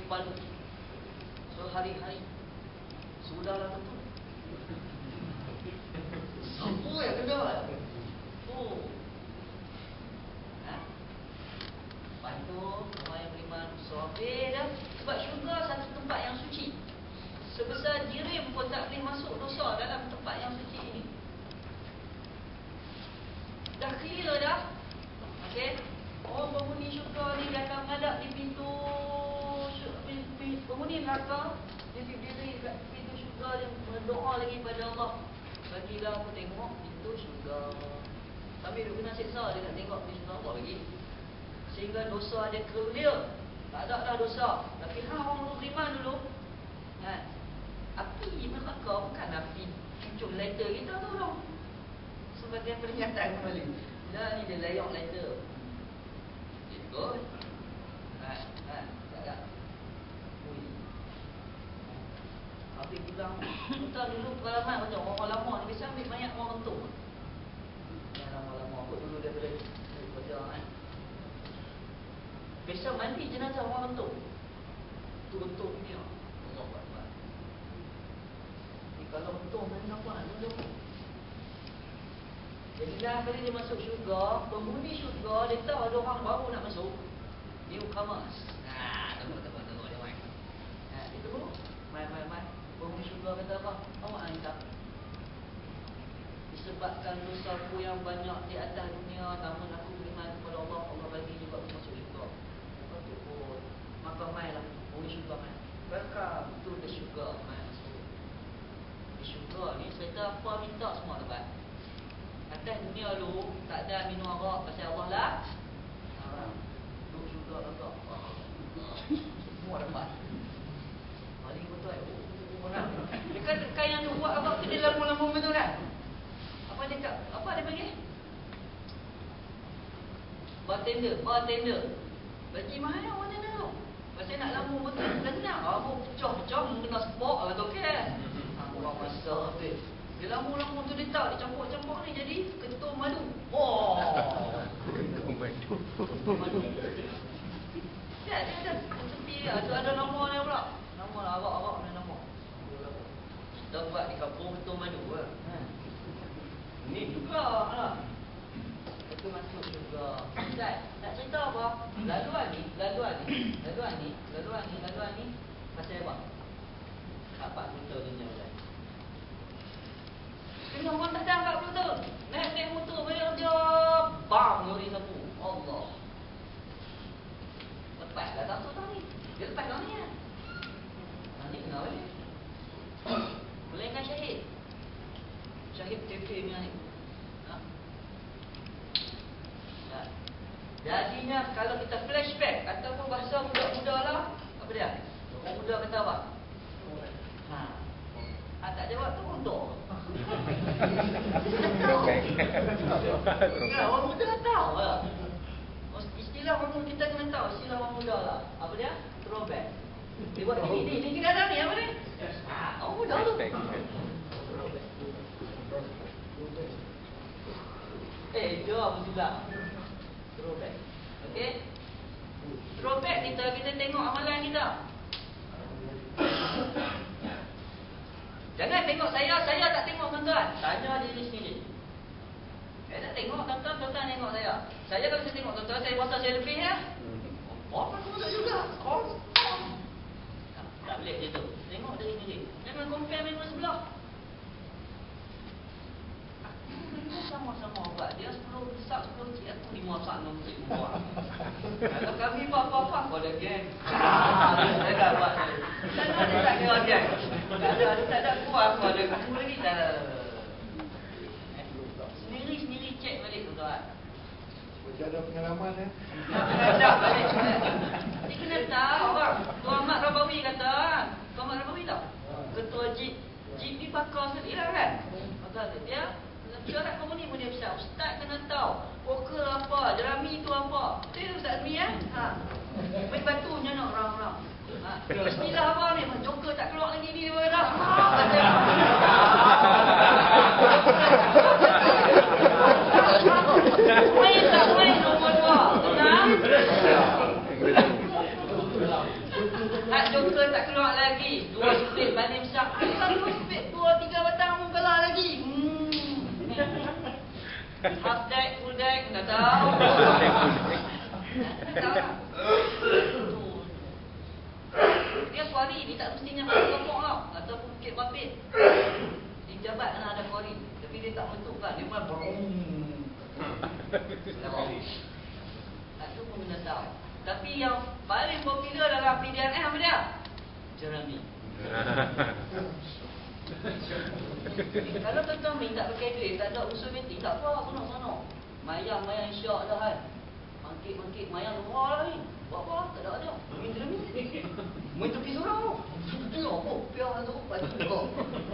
kepala. So hari-hari sudahlah tentu. Siapa yang kena? Oh. Lepas tu orang yang beriman sorbet dah. Sebab syurga satu tempat yang suci. Sebesar jirim pun tak boleh masuk dosa dalam tempat yang suci ini. Dah clear dah. Okey. Orang penghuni syurga ni datang menghadap di pintu penghuni neraka. Dia berdiri kat pintu syurga, dia berdoa lagi pada Allah. Bagilah aku tengok pintu syurga. Sambil duk kena siksa, dia nak tengok pintu syurga apa lagi. Sehingga dosa dia clear. Tak ada dah dosa. Tapi orang beriman dulu, api neraka bukan api cucuk lighter kita tu dong. Sebagai peringatan kembali. Dah ni dia layak lighter. Ikut. Tak ada. Api bilang, kita dulu pengalaman macam orang lama ni biasa ambil mayat orang rentung. Yang lama-lama kot dulu daripada kerja biasa mandi jenazah orang rentung. Tu rentung dia. Allah Akbar. Ni kalau rentung macam apa nak rentung? Jadi dah kali dia masuk syurga, penghuni syurga dia tahu ada orang baru nak masuk. Newcomers. Tengok dia main. Itu main. Penghuni syurga kata apa? Awak angkat. Disebabkan dosaku yang banyak di atas dunia, namun aku beriman kepada Allah, Allah bagi juga aku masuk syurga. Lepas tu pun maka mainlah penghuni syurga main. Welcome to the syurga. Main masuk. Di syurga ni cerita apa minta semua dapat. Atas dunia lu tak ada minum arak pasal Allah lah. Lu syurga agak. Semua dapat. Paling betul orang. Dekat kain yang dia buat arak tu dia lambung-lambung betul kan? Apa dia panggil? Bartender. Bagi mahal bartender tu. Pasal nak lambung betul tak senang. Pecah-pecah kena spok lah tu kan. Orang besar tu. Dia lambung-lambung tu dia tak, dia campur-campur ni jadi ketum madu. Oh. Ketum madu. Ya, dia ada seperti ada nama dia pula. Nama lah arak ni nama. Kita buat di kampung ketum madu lah. Ni juga lah. Itu masuk juga. Tak cerita apa? Laluan ni pasal apa? Dapat motor dunia lain. Kena orang tak ada kat motor. Naik motor bayar dia bang lori sapu. Allah. Lepas lah tak tahu ni. Dia lepas kau ni kan. Nanti kena balik. Melainkan syahid. Syahid TP ni. Jadinya kalau kita flashback ataupun bahasa budak-budak lah, apa dia? Orang muda kata apa? Tak jawab tu bodoh. Orang muda tak tahu lah. Istilah orang muda kita kena tahu. Istilah orang muda lah. Apa dia? Throwback. Dia buat ni kita ada ni apa ni? Orang muda tu. Jom sila. Throwback. Okey. Throwback kita tengok amalan kita. Jangan tengok saya tak tengok tuan-tuan. Tanya diri sendiri. Saya tak tengok tuan-tuan tengok saya. Saya kalau saya tengok tuan-tuan, saya rasa saya lebih ya. Apa tu tak juga? Tak boleh macam tu. Tengok diri sendiri. Jangan compare dengan sebelah. Sama-sama buat. Dia 10 besar 10 kecil, aku 5 besar 6 kecil buat. Kalau kami buat apa-apa, kau dah geng. Saya dah buat. Tak ada kira geng. Tak ada kuat, aku ada aku lagi dah. Sendiri cek balik tuan. Macam ada pengalaman Ada balik. Ni kena tahu bang. Tuan Mak Rabawi kata. Tuan Mak Rabawi tahu? Ketua Jeep ni pakar sendiri lah kan? Pakar dia. Syarat komuni pun dia besar. Ustaz kena tahu poker apa, jerami tu apa. Betul Ustaz Azmi kan? Main batunya nak orang-orang. Istilah apa ni? Joker tak keluar lagi ni dia dah. Main tak main nombor 2. Tenang. Dia kuari ni tak mestinya Kelompok tau ataupun Bukit Bapit. Di Jabat kan ada kuari, tapi dia tak bentukkan, dia malah berung. Itu pun kena tahu. Tapi yang paling popular dalam PDRM apa dia? Jerami. Kalau tuan-tuan minta pakai duit, tak ada usul meeting, tak apa, senang-senang. Mayang syak dah kan. Mangkit mayang luar lah ni. Buat apa? Tak ada. Main jerami. Main tepi surau. Tengok apa? Piang tu, baju kau.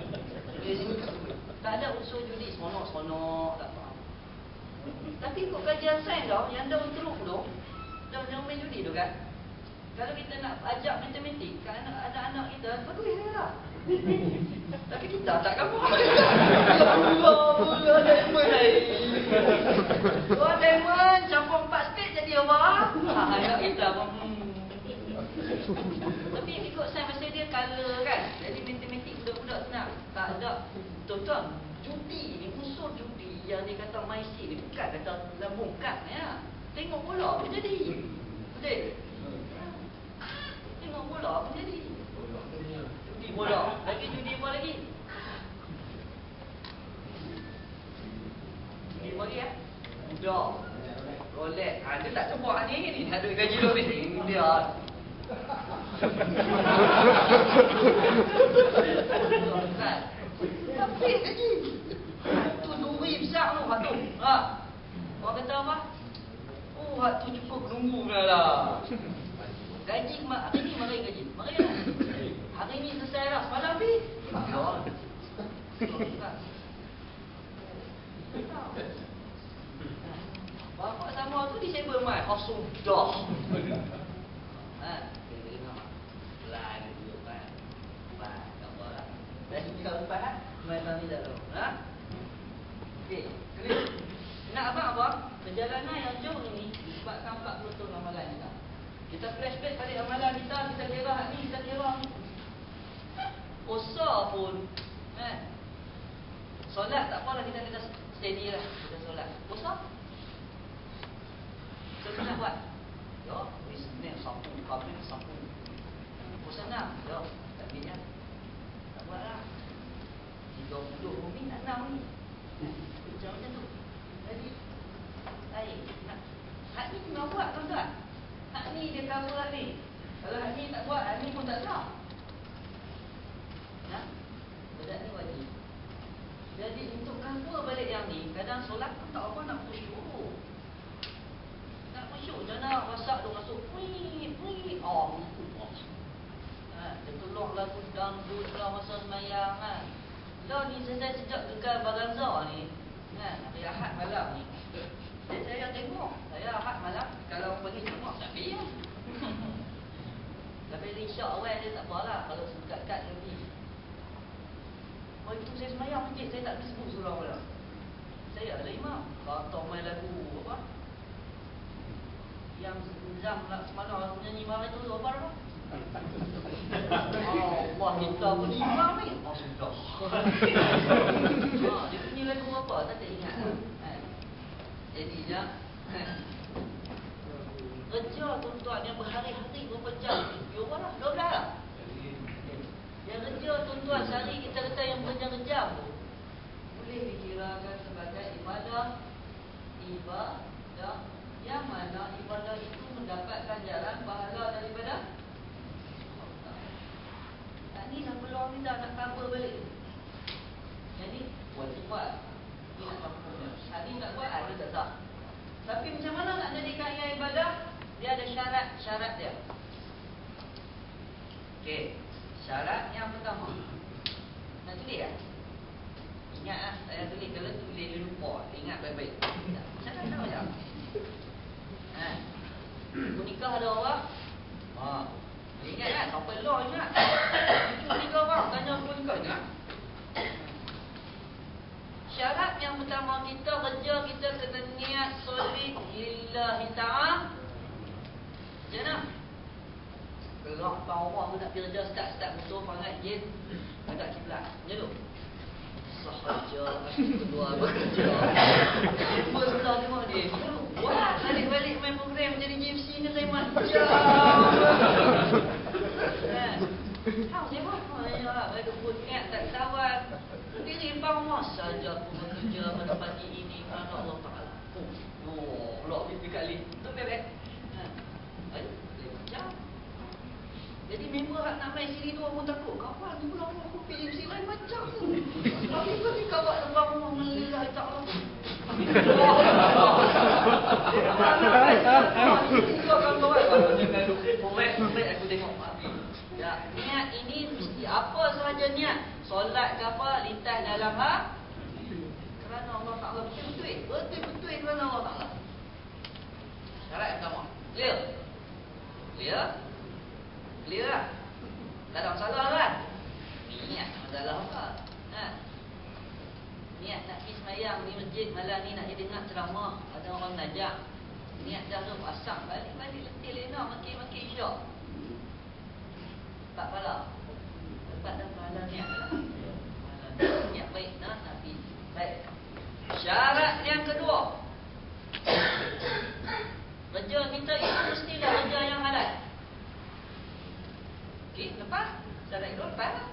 Tak ada usul judi, seronok-seronok, tak faham. Tapi ikut kajian sains tau, yang dah teruk tu, dah main judi tu kan. Kalau kita nak ajak matematik ke anak-anak kita, bagus lah. Tapi kita tak kamu. Mula diamond ni. Dua diamond campur 4 state jadi apa? Anak kita pun. Tapi ikut sains pasal dia color kan. Jadi matematik budak-budak senang. Tak ada. Tuan-tuan, judi ni, unsur judi yang dikata maisi ni bukan kata lambung kad ya. Tengok bola apa jadi? Betul? Tengok bola apa jadi? Judi bola. Lagi judi apa lagi? Judi apa lagi ya? Budak. Rolex. Dia tak sebut ni tak ada gaji lebih. Ini dia. Tapi gaji. Tu duri besar tu hak tu. Orang kata apa? Oh, hak tu cukup nunggu lah. Gaji hari ni mari gaji. Mari lah. Hari ni selesai dah. Semalam ni. Bapak sama tu disable mai. Sudah. Dia dengar. Pelan dulu kan. Tak apa lah. Dah tinggal lepas mai ni dah tahu. Okey, clear. Nak abang-abang, perjalanan yang jauh ini disebabkan 40 tahun amalan kita. Kita flashback balik amalan kita kira ni, kita kira ni. Puasa pun solat tak apalah, kita kena steady lah. Kita solat. Puasa? Kita nak buat. Ya, Isnin, Sabtu, Khamis, Sabtu. Puasa nak? Ya, tak boleh lah. Tak buat lah. 30 ni nak 6 ni. Macam tu. Jadi lain. Hak ni kena buat tuan-tuan. Hak ni dia cover hak ni. Kalau hak ni tak buat, hak ni pun tak sah. Berat ni wajib. Jadi untuk cover balik yang ni, kadang solat pun tak apa nak khusyuk. Nak khusyuk je nak masak tu masuk. Oh, dia tolong lagu dangdut lah masa semayang kan. Dah ni saya sejak gegar Baganza ni. Hari Ahad malam ni. Saya tengok. Saya Ahad malam kalau pergi tengok tak payah. Tapi risyak awal dia tak apalah kalau sekat-kat lagi. Oh itu saya semayang masjid, saya tak boleh sebut surau malam. Saya adalah imam. Kata main lagu apa? Yang Zam nak semalam nyanyi malam itu apa apa? Allah kita pun imam ni. Sudah. Dia punya lagu apa? Tak ingat lah. Jadi je kerja tuan-tuan yang berhari-hari berapa jam? Ya Allah, 12 lah. Yang kerja tuan-tuan sehari kita kata yang berjam-jam tu boleh dikirakan sebagai ibadah yang mana ibadah itu mendapatkan jalan pahala daripada ni dah peluang ni dah nak cover balik. Jadi wajib buat. Ni nak cover. Hari tak buat, hari tak sah. Tapi macam mana nak jadikan ia ibadah? Dia ada syarat dia. Okey. Syarat yang pertama. Nak tulis tak? Ingat lah. Saya tulis. Kalau tulis dia lupa. Ingat baik-baik. Syarat tak macam? Nikah ada orang. Ingat kan? Sampai law ingat. Cucu nikah orang. Tanya pun nikah ingat. Syarat yang pertama kita kerja, kita kena niat solid lillahi ta'ala. Jangan gerak bawah tu nak pergi kerja, start motor pangat jet agak kiblat. Macam tu. Sahaja aku keluar bekerja. First tengok dia. Wah, balik-balik main program jadi GFC ni Tahu dia apa ya? Ada pun niat tak kawan. Diri bawah saja aku bekerja menepati ini kerana Allah Ta'ala. Oh, Allah dekat lift. Tu bebek. Boleh macam. Jadi member nak main sini tu pun takut. Kawan tu pula aku pilih sini lain macam. Tapi kau kawan depan rumah melihat tak Allah. Aku tengok. Ya, niat ini mesti apa sahaja niat. Solat ke apa, lintas dalam kerana Allah Ta'ala betul-betul. Betul-betul kerana Allah Ta'ala. Syarat yang pertama. Clear? Clear? Clear lah? Tak ada masalah kan? Niat masalah apa? Niat nak pergi semayang di masjid malam ni nak dengar ceramah. Ada orang najak. Niat dah tu pasang balik-balik letih lena makin-makin syok. Tak pala. Lepas dah pala niat lah. Niat baik nak pergi. Baik. Syarat yang kedua. Kerja kita itu mestilah kerja yang halal. Okey, lepas? Syarat itu lepas lah.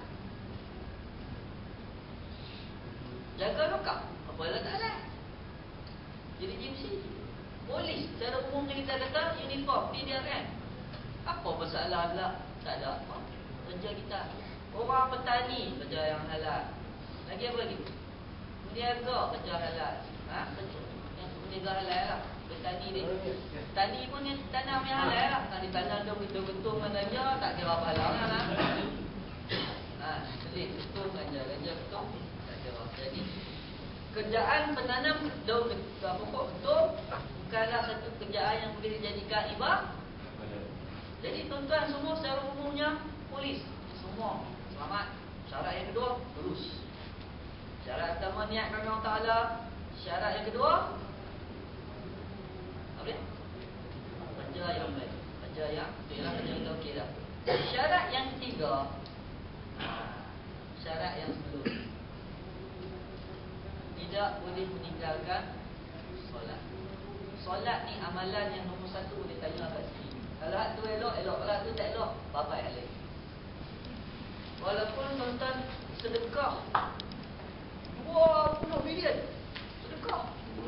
Jaga lokap. Apa yang tak halal? Jadi GMC. Polis. Secara umum kita kata uniform PDRN. Apa masalah pula? Tak ada apa. Kerja kita. Orang petani kerja yang halal. Lagi apa lagi? Peniaga kerja halal. Yang peniaga halal lah. Petani ni. Petani pun yang tanam yang halal lah. Tak ditanam dia betul-betul mana je. Tak kira apa halal lah. Selit betul ganja betul. Tak kira. Jadi kerjaan penanam daun pokok betul bukanlah satu kerjaan yang boleh dijadikan ibadah. Jadi tuan-tuan semua secara umumnya polis semua selamat. Syarat yang kedua lurus. Syarat pertama niat kerana Allah Ta'ala. Syarat yang kedua apa dia? Kerja yang baik. Kerja yang betul lah. Kerja yang okey dah. Syarat yang ketiga, syarat yang sebelum, tidak boleh meninggalkan solat. Solat ni amalan yang nombor satu boleh tanya kat sini. Kalau hak tu elok, elok. Kalau hak tu tak elok, bapak elok. Walaupun tuan-tuan sedekah 20 bilion sedekah.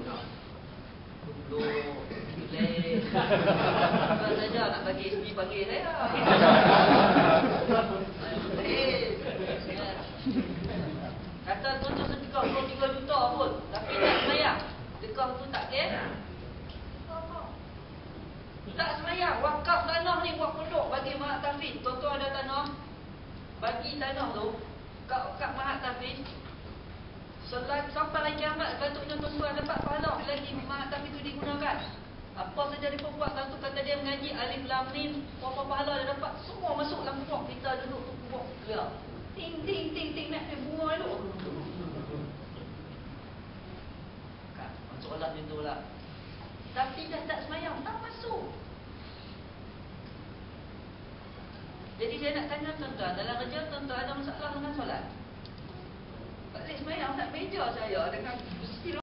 Boleh. Bukan saja nak bagi isteri panggil saya. Kata tuan-tuan sedekah 23 juta pun, tapi tak semayang. Sedekah tu tak kira. Tak semayang, wakaf tanah ni buat pondok bagi Mahat Tafiz. Tuan-tuan ada tanah, bagi tanah tu kat Mahat Tafiz. Sampai hari kiamat, patutnya tuan-tuan dapat pahala lagi Mahat Tafiz tu digunakan. Apa saja dia buat, tentu kata dia mengaji alif lam mim, berapa pahala dia dapat, semua masuk dalam kubur. Kita duduk tu kubur clear. Ting ting ting ting nak bunga tu. Kan, solat itu lah. Tapi dah tak semayang, tak masuk. Jadi saya nak tanya tuan-tuan, dalam kerja tuan-tuan ada masalah dengan solat? Tak boleh semayang, tak meja saya dengan